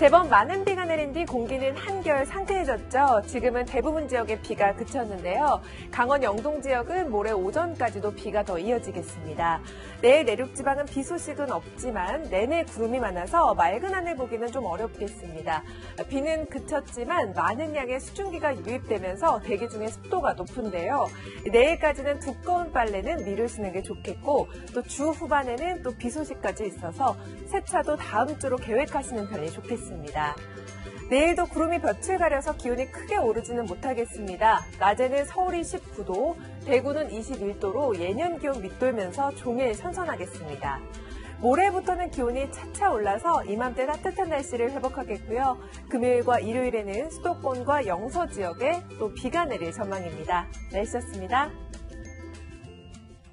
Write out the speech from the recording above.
제법 많은 비가 내린 뒤 공기는 한결 상쾌해졌죠. 지금은 대부분 지역에 비가 그쳤는데요. 강원 영동 지역은 모레 오전까지도 비가 더 이어지겠습니다. 내일 내륙 지방은 비 소식은 없지만 내내 구름이 많아서 맑은 하늘 보기는 좀 어렵겠습니다. 비는 그쳤지만 많은 양의 수증기가 유입되면서 대기 중에 습도가 높은데요. 내일까지는 두꺼운 빨래는 미루시는 게 좋겠고 또 주 후반에는 또 비 소식까지 있어서 세차도 다음 주로 계획하시는 편이 좋겠습니다. 내일도 구름이 볕을 가려서 기온이 크게 오르지는 못하겠습니다. 낮에는 서울이 19도, 대구는 21도로 예년 기온 밑돌면서 종일 선선하겠습니다. 모레부터는 기온이 차차 올라서 이맘때 따뜻한 날씨를 회복하겠고요. 금요일과 일요일에는 수도권과 영서 지역에 또 비가 내릴 전망입니다. 날씨였습니다.